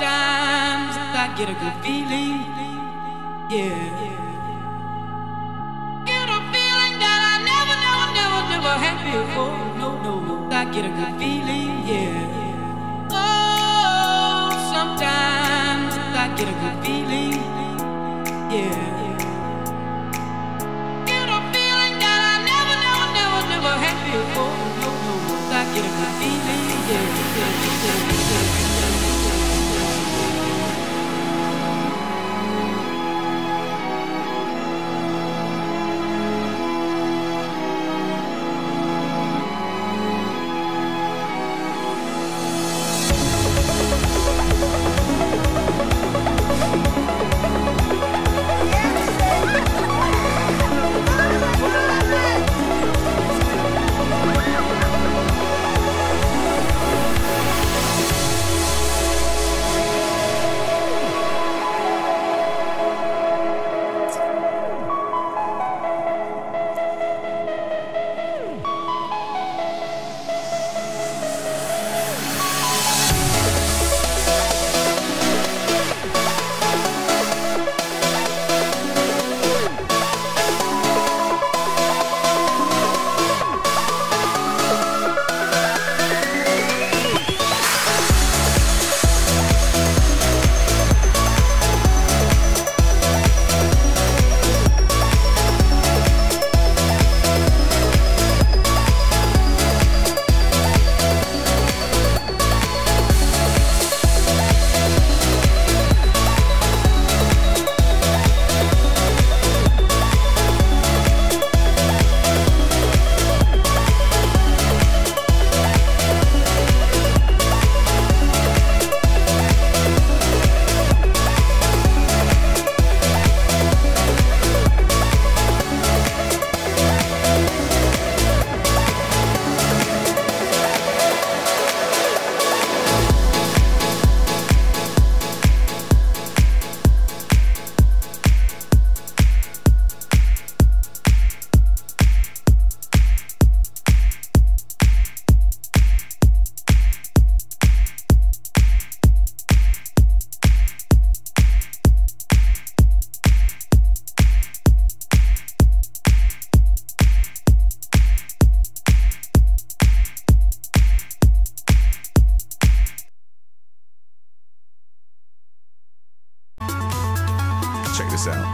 Sometimes I get a good feeling, yeah. Get a feeling that I never had before. No, I get a good feeling, yeah. Oh, sometimes I get a good feeling, yeah. Get a feeling that I never had before. No, I get a good feeling, yeah. Check this out.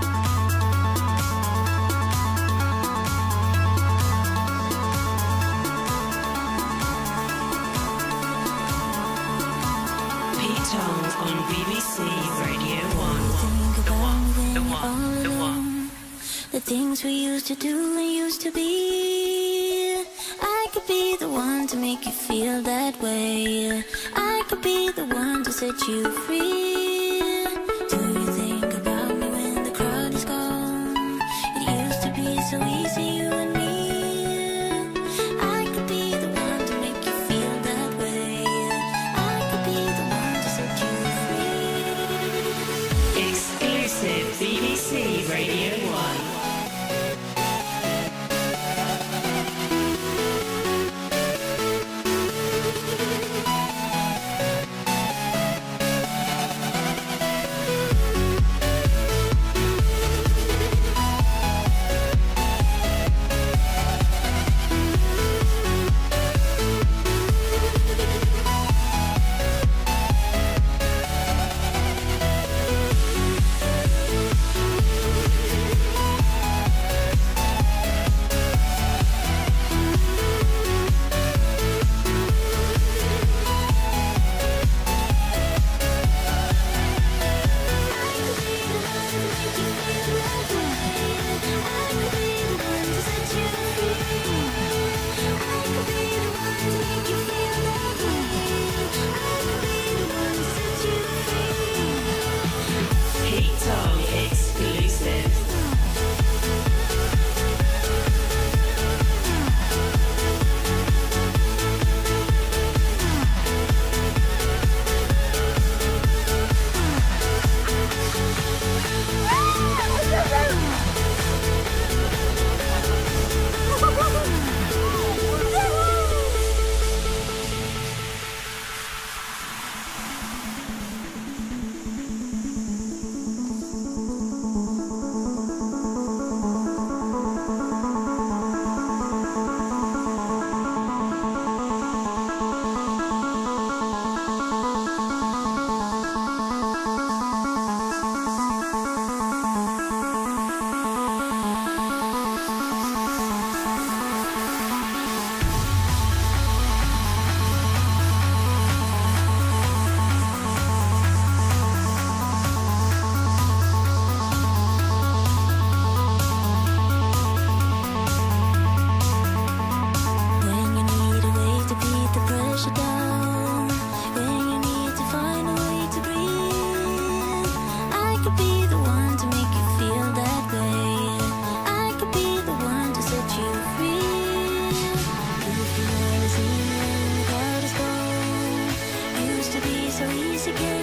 On BBC Radio 1. The one. The things we used to do and used to be. I could be the one to make you feel that way. I could be the one to set you free. Do you think about me when the crowd is gone? It used to be so easy, you and me. I could be the one to make you feel that way. I could be the one to set you free. Exclusive BBC Radio 1.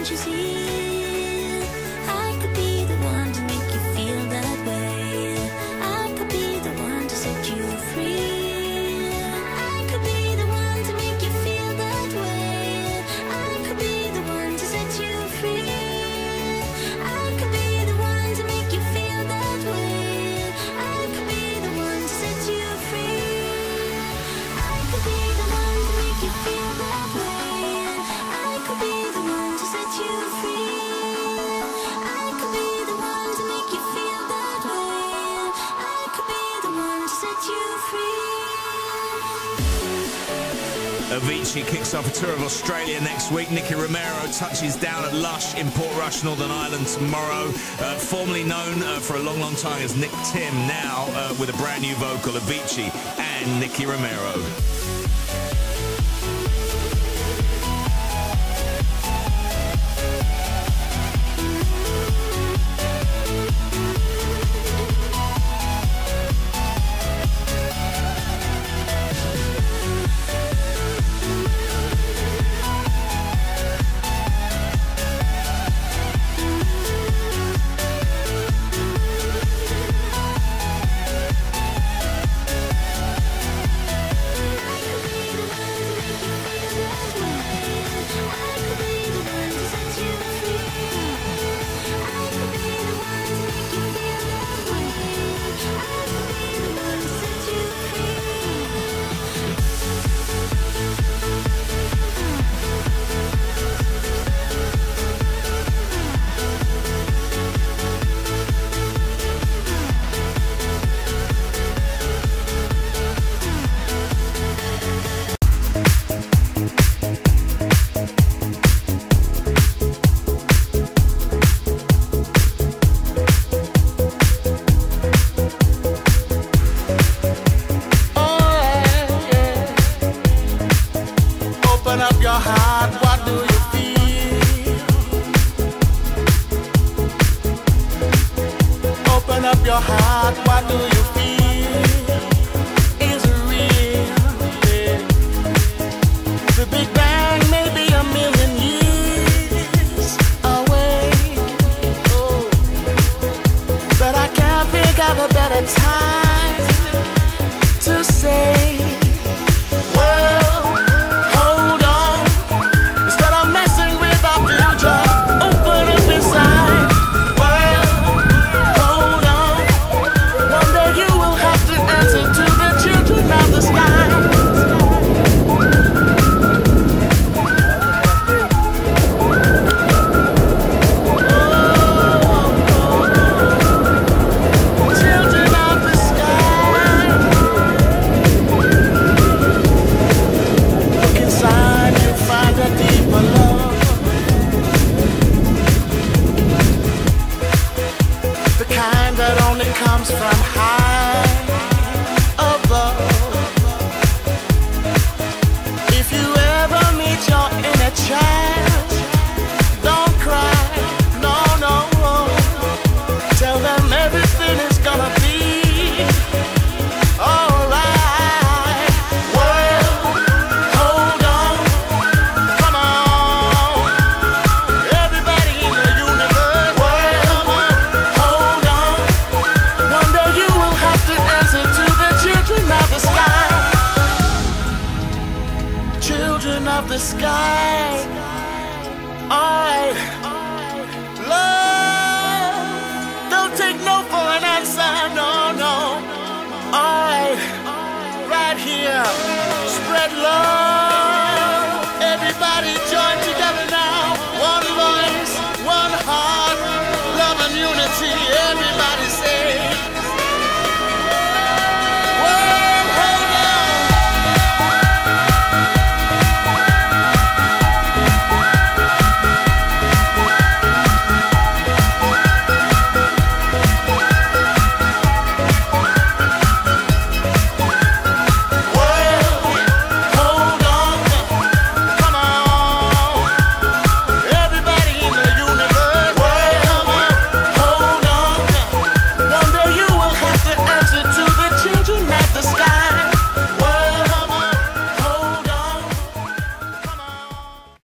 can't you see? I could be the one to make you feel that way. I could be the one to set you free. I could be the one to make you feel that way. I could be the one to set you free. I could be the one to make you feel that way. I could be the one to set you free. I could be the one to make you feel that way. I could be the one to set you free. I could be the one to make you feel that way. I could be the one to set you free. Avicii kicks off a tour of Australia next week. Nicky Romero touches down at Lush in Portrush, Northern Ireland tomorrow. Formerly known for a long, long time as Nick Tim, now with a brand new vocal, Avicii and Nicky Romero. Your heart.